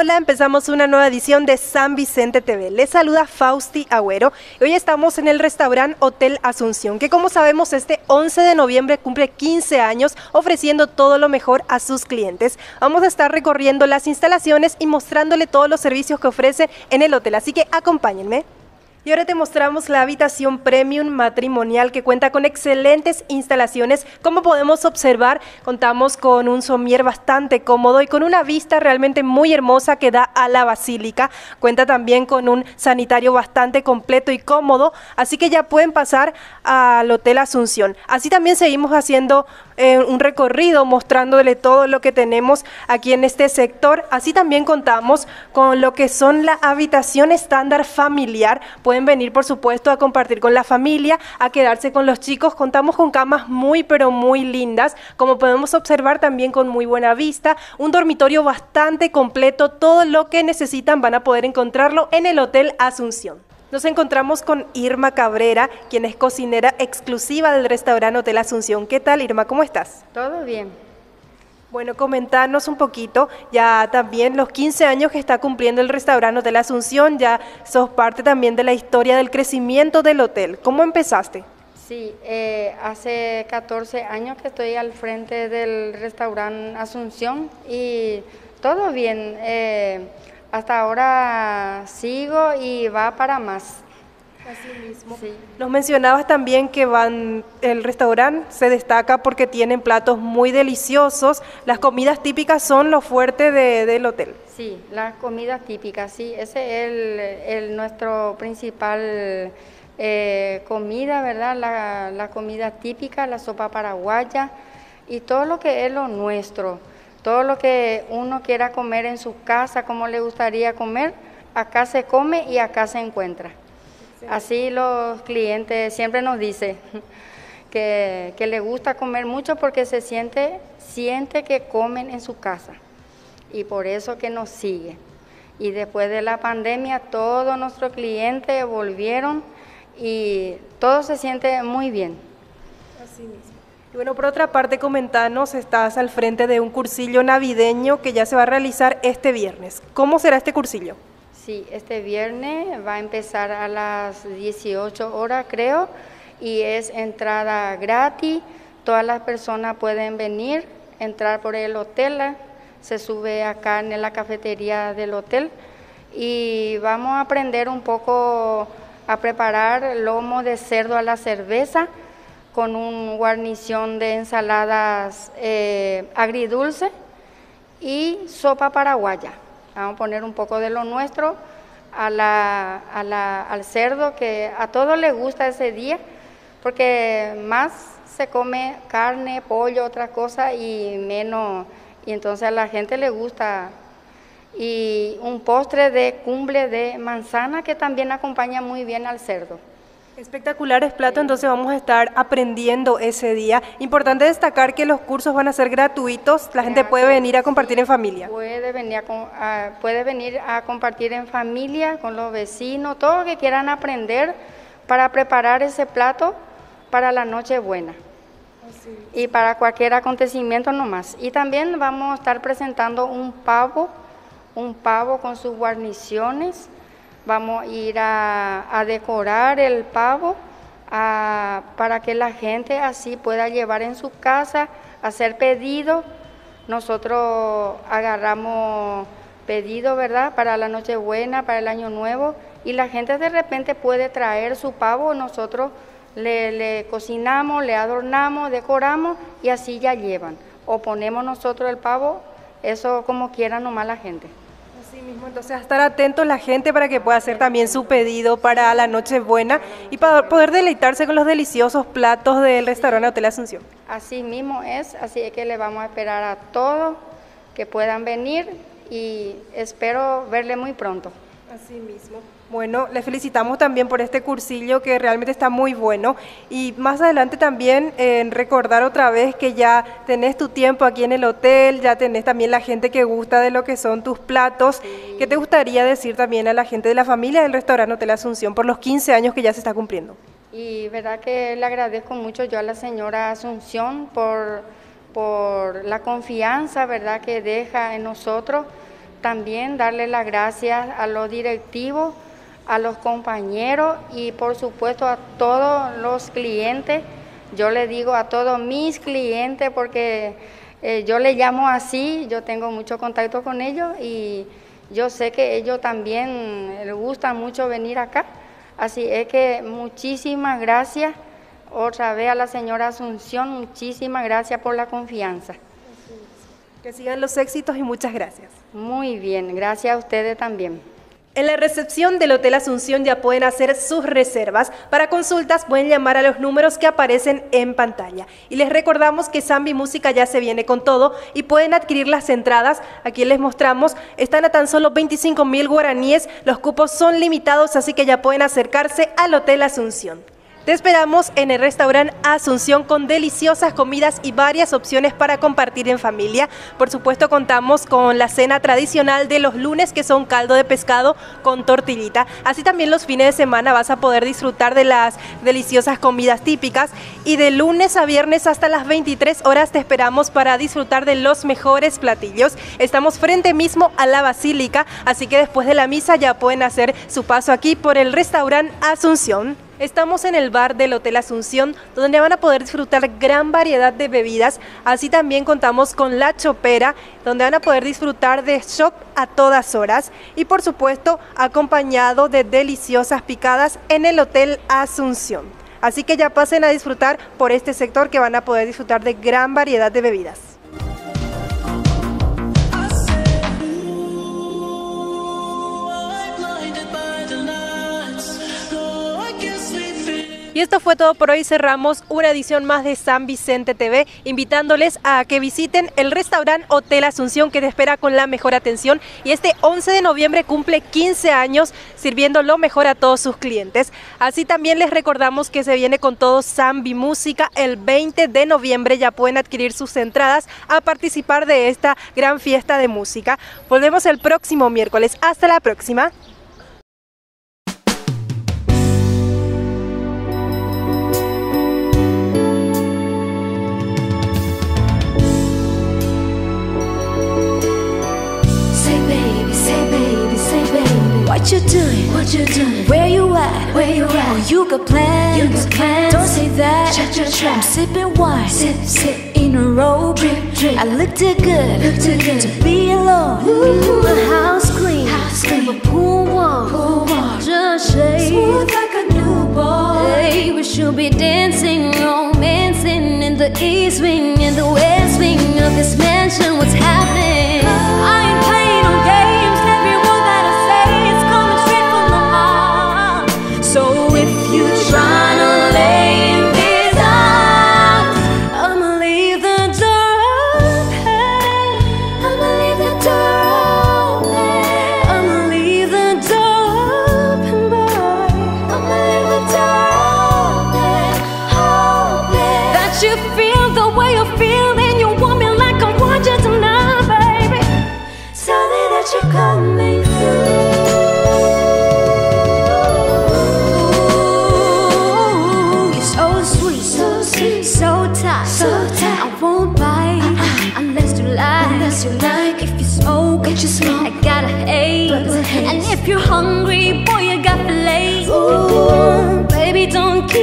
Hola, empezamos una nueva edición de San Vicente TV. Les saluda Fausti Agüero y hoy estamos en el restaurante Hotel Asunción, que como sabemos este 11 de noviembre cumple 15 años ofreciendo todo lo mejor a sus clientes. Vamos a estar recorriendo las instalaciones y mostrándole todos los servicios que ofrece en el hotel, así que acompáñenme. Y ahora te mostramos la habitación premium matrimonial que cuenta con excelentes instalaciones. Como podemos observar, contamos con un somier bastante cómodo y con una vista realmente muy hermosa que da a la basílica. Cuenta también con un sanitario bastante completo y cómodo, así que ya pueden pasar al Hotel Asunción. Así también seguimos haciendo un recorrido mostrándole todo lo que tenemos aquí en este sector. Así también contamos con lo que son la habitación estándar familiar. Pueden venir, por supuesto, a compartir con la familia, a quedarse con los chicos. Contamos con camas muy, pero muy lindas, como podemos observar también con muy buena vista. Un dormitorio bastante completo, todo lo que necesitan van a poder encontrarlo en el Hotel Asunción. Nos encontramos con Irma Cabrera, quien es cocinera exclusiva del restaurante Hotel Asunción. ¿Qué tal, Irma? ¿Cómo estás? Todo bien. Bueno, comentarnos un poquito, ya también los 15 años que está cumpliendo el restaurante Hotel Asunción, ya sos parte también de la historia del crecimiento del hotel. ¿Cómo empezaste? Sí, hace 14 años que estoy al frente del restaurante Asunción y todo bien. Hasta ahora sigo y va para más. Así mismo. Sí. Nos mencionabas también que el restaurante se destaca porque tienen platos muy deliciosos. Las comidas típicas son lo fuerte del hotel. Sí, las comidas típicas, sí. Ese es nuestro principal comida, ¿verdad? La comida típica, la sopa paraguaya y todo lo que es lo nuestro. Todo lo que uno quiera comer en su casa, como le gustaría comer, acá se come y acá se encuentra. Así los clientes siempre nos dicen que les gusta comer mucho porque se siente que comen en su casa y por eso que nos sigue. Y después de la pandemia todos nuestros clientes volvieron y todo se siente muy bien. Así mismo. Y bueno, por otra parte, comentanos, estás al frente de un cursillo navideño que ya se va a realizar este viernes. ¿Cómo será este cursillo? Sí, este viernes va a empezar a las 18 horas, creo, y es entrada gratis. Todas las personas pueden venir, entrar por el hotel, se sube acá en la cafetería del hotel y vamos a aprender un poco a preparar lomo de cerdo a la cerveza, con una guarnición de ensaladas agridulce y sopa paraguaya. Vamos a poner un poco de lo nuestro al cerdo, que a todos les gusta ese día, porque más se come carne, pollo, otra cosa y menos, y entonces a la gente le gusta. Y un postre de cumble de manzana que también acompaña muy bien al cerdo. Espectaculares platos, entonces vamos a estar aprendiendo ese día. Importante destacar que los cursos van a ser gratuitos, la gente puede venir a compartir en familia. Puede venir a compartir en familia, con los vecinos, todo lo que quieran aprender para preparar ese plato para la Nochebuena. Y para cualquier acontecimiento nomás. Y también vamos a estar presentando un pavo con sus guarniciones. Vamos a ir a decorar el pavo para que la gente así pueda llevar en su casa, hacer pedido. Nosotros agarramos pedido, ¿verdad?, para la Nochebuena, para el Año Nuevo, y la gente de repente puede traer su pavo, nosotros le cocinamos, le adornamos, decoramos y así ya llevan. O ponemos nosotros el pavo, eso como quiera nomás la gente. Así mismo, entonces a estar atentos la gente para que pueda hacer también su pedido para la Nochebuena y para poder deleitarse con los deliciosos platos del restaurante Hotel Asunción. Así mismo es, así es que le vamos a esperar a todos que puedan venir y espero verle muy pronto. Así mismo. Bueno, les felicitamos también por este cursillo que realmente está muy bueno y más adelante también recordar otra vez que ya tenés tu tiempo aquí en el hotel, ya tenés también la gente que gusta de lo que son tus platos. Sí. ¿Qué te gustaría decir también a la gente de la familia del restaurante Hotel Asunción por los 15 años que ya se está cumpliendo? Y verdad que le agradezco mucho yo a la señora Asunción por la confianza, verdad, que deja en nosotros, también darle las gracias a los directivos, a los compañeros y por supuesto a todos los clientes. Yo le digo a todos mis clientes porque yo les llamo así, yo tengo mucho contacto con ellos y yo sé que ellos también les gusta mucho venir acá. Así es que muchísimas gracias otra vez a la señora Asunción, muchísimas gracias por la confianza. Que sigan los éxitos y muchas gracias. Muy bien, gracias a ustedes también. En la recepción del Hotel Asunción ya pueden hacer sus reservas. Para consultas pueden llamar a los números que aparecen en pantalla. Y les recordamos que Zambi Música ya se viene con todo y pueden adquirir las entradas. Aquí les mostramos, están a tan solo 25.000 guaraníes. Los cupos son limitados, así que ya pueden acercarse al Hotel Asunción. Te esperamos en el restaurante Asunción con deliciosas comidas y varias opciones para compartir en familia. Por supuesto contamos con la cena tradicional de los lunes, que son caldo de pescado con tortillita. Así también los fines de semana vas a poder disfrutar de las deliciosas comidas típicas. Y de lunes a viernes hasta las 23 horas te esperamos para disfrutar de los mejores platillos. Estamos frente mismo a la Basílica, así que después de la misa ya pueden hacer su paso aquí por el restaurante Asunción. Estamos en el bar del Hotel Asunción, donde van a poder disfrutar gran variedad de bebidas. Así también contamos con La Chopera, donde van a poder disfrutar de shop a todas horas. Y por supuesto, acompañado de deliciosas picadas en el Hotel Asunción. Así que ya pasen a disfrutar por este sector, que van a poder disfrutar de gran variedad de bebidas. Y esto fue todo por hoy. Cerramos una edición más de San Vicente TV, invitándoles a que visiten el restaurante Hotel Asunción, que te espera con la mejor atención. Y este 11 de noviembre cumple 15 años sirviendo lo mejor a todos sus clientes. Así también les recordamos que se viene con todo Zambi Música. El 20 de noviembre ya pueden adquirir sus entradas a participar de esta gran fiesta de música. Volvemos el próximo miércoles. Hasta la próxima. What you doing? What you doing? Where you at? Where you at? Oh, you got plans? You got plans? Don't say that. I'm sipping wine. Sip, sip. In a robe. Drip, drip. I look too good. Look too good to be alone. Ooh. The house clean. House clean. The pool warm. Pool warm. Just shake. Smooth like a newborn. Hey, we should be dancing, romancing in the east wing and the west wing of this mansion. What's happening? I ain't playing no games. Every word that I say is coming straight from the heart. So if you tryna lay in these arms, I'ma leave the door open. I'ma leave the door open. I'ma leave the door open, boy. I'ma leave the door open, open. That you feel the way you feel and you want me like I want you tonight, baby. Tell me that you're coming through. So tight, I won't bite unless you like. If you smoke, I got a haze. And if you're hungry, boy, you got fillets. Ooh, baby, don't keep